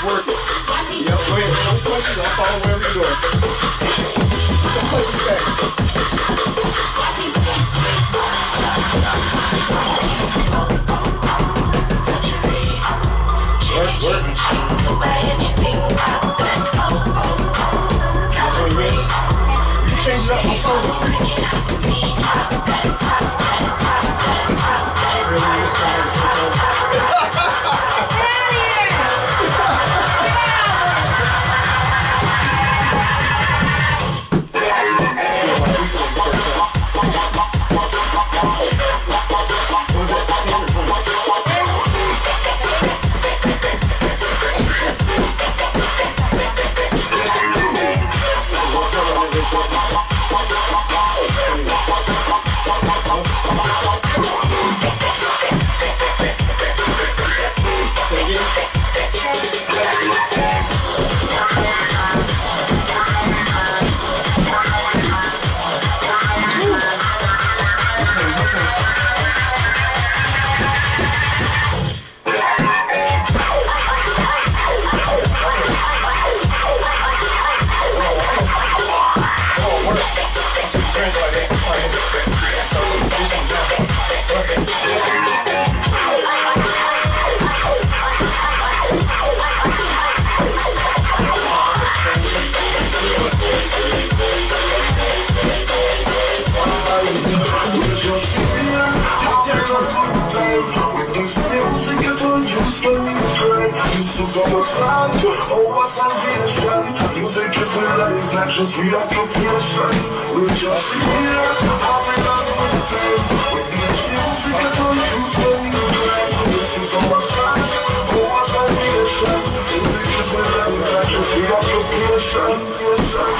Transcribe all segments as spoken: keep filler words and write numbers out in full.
work it. Yep, go ahead. No punches. I'll follow wherever you're going. Put the punches back. Work, work. You change it up. I'm following you. Really, this guy is just reoccupation. We just here, having a good time. With this music, I don't use any time. This is our side, our salvation. Music is my life, not just reoccupation. Yes, I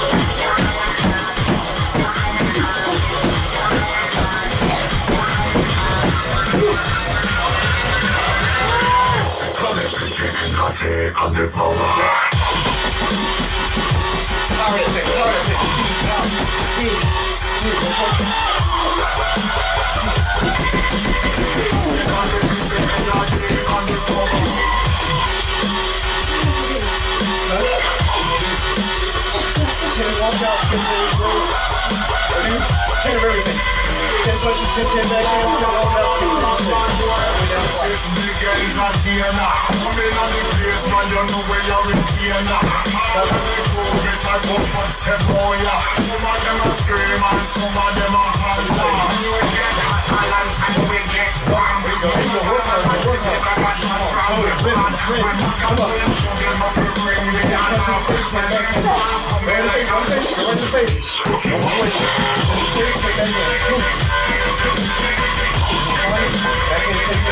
take on the power. Hard at it, hard at it, speed, ten of everything. ten punches, ten, ten back hands, ten all up, ten six big guys at Tiana. Coming on the place, man, you know where you're in Tiana. All of the crew, get a cup and step on ya. Some of them are scream and some of them are holler. You will get hotter and time we get warm. We go, we go, work hard, work hard. Come on, come on. Man, the face, on the face, on the face. Come on, wait. Take that down. Back in, take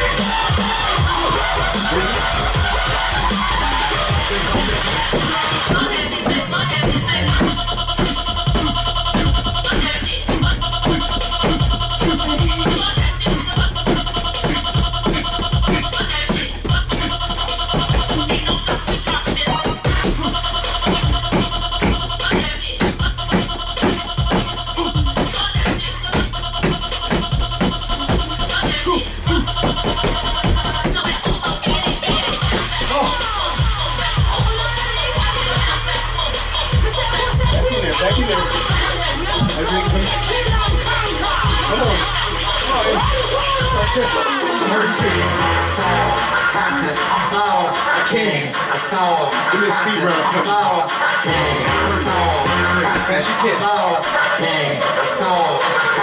King, I saw. Give me a speed round. King, I saw. Fast you can. King, I saw.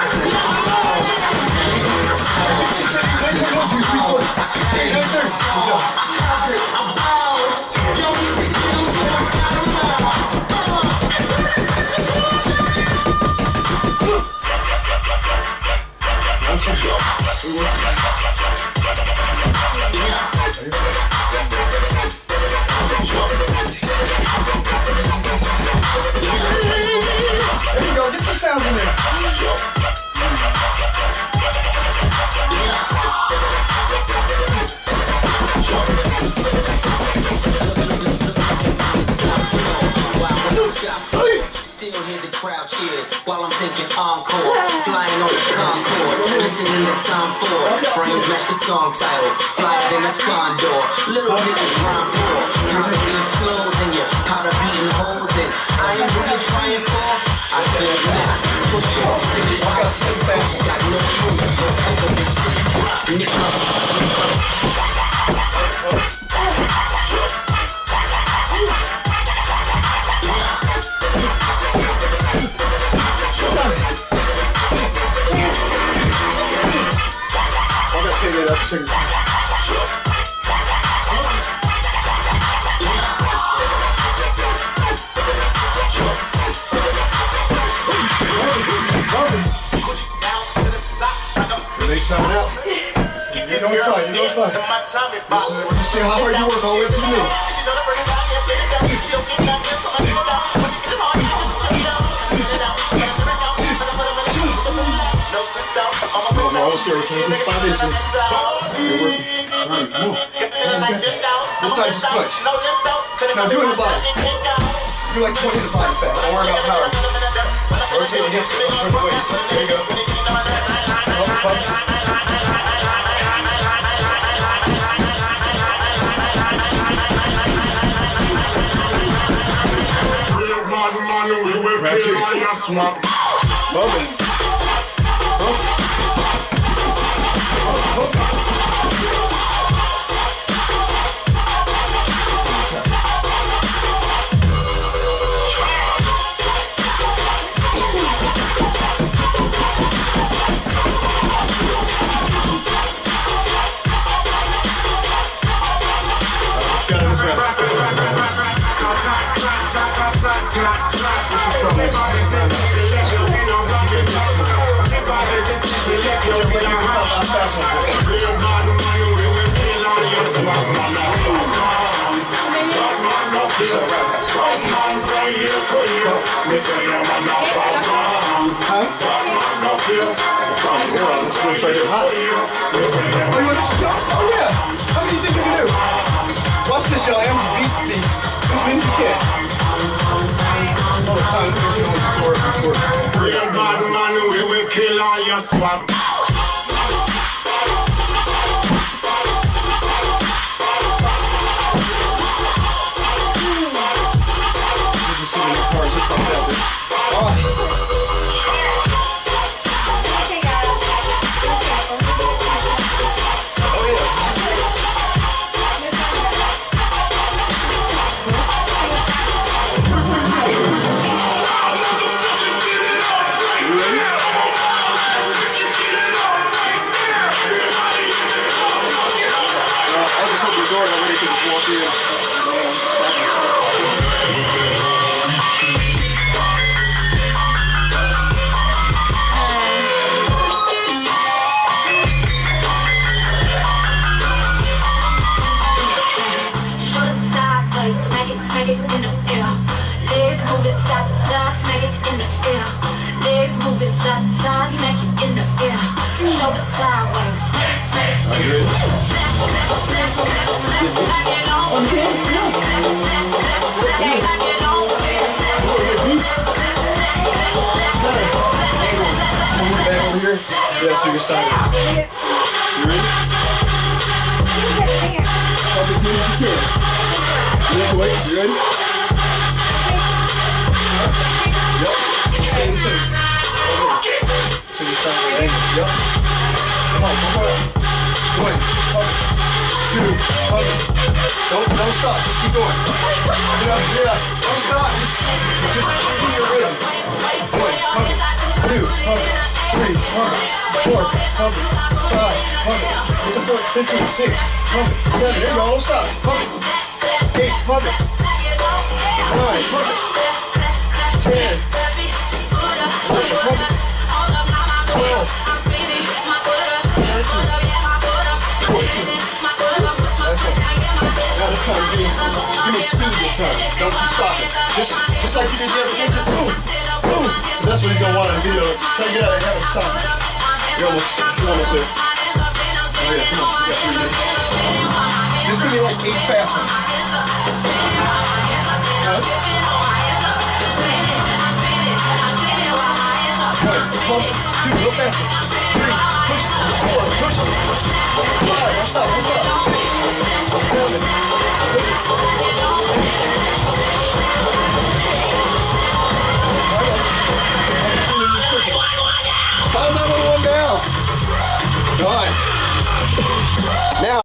There you go, get some sounds in there. Still hear the crowd cheers while I'm thinking encore. Flying on the Concorde, listening to Tom Ford. Frames match the song title, flyer than a condor. Little bit of rhyme poor. Halloween flows and your powder beating holes in. I am who you're trying for. I feel you now. Push your stick out. Got no room. Forever been still drop. Nigga. Release that out. You're doing fine, you're doing fine. This is, you see how hard you work all the way to the middle. Oh, we're almost here. We're taking five minutes in. You're working. All right, come on. This time just clutch. Now do it in the body. Do like twenty in the body fat. Don't worry about power. Rotate the hips, turn the waist. There you go. Pump, pump. Round two. Moving. Pump. Pump, pump. Oh, you want to jump? Oh, yeah. How many do you think you can do? Watch this, y'all. Am's a beast thief. Which means you can't. All the time, we should only score before. Real bad man, we will kill all your swag. You can sit in your cars and come down there. Oh. Yes, you're excited. You ready? Help as many as you can. Yes, wait. You ready? Yep. Stay in the center. Okay. So you start with angle. Yep. Come on, come on. One. Two. Don't don't stop. Just keep going. Yeah, yeah. Don't stop. Just just keep your rhythm. One. Two. Three. Four, pump it, five, pump it, get the foot, fifteen, six, pump it, seven, there you go, don't stop, pump it, eight, pump it, nine, pump it, ten, eleven, pump it, twelve, thirteen, fourteen, that's it. Now this time, give me, give me speed this time, don't keep stopping, just, just like you did the other picture, boom, boom, that's what he's going to want in the video, try to get out of habit of stopping. You're almost, you're almost there. Oh yeah, come on. You got three minutes. Just give me like eight fast ones. Huh? One, one, two, go faster. Three, push it. Four, push it. Five, don't stop, don't stop. Six, seven,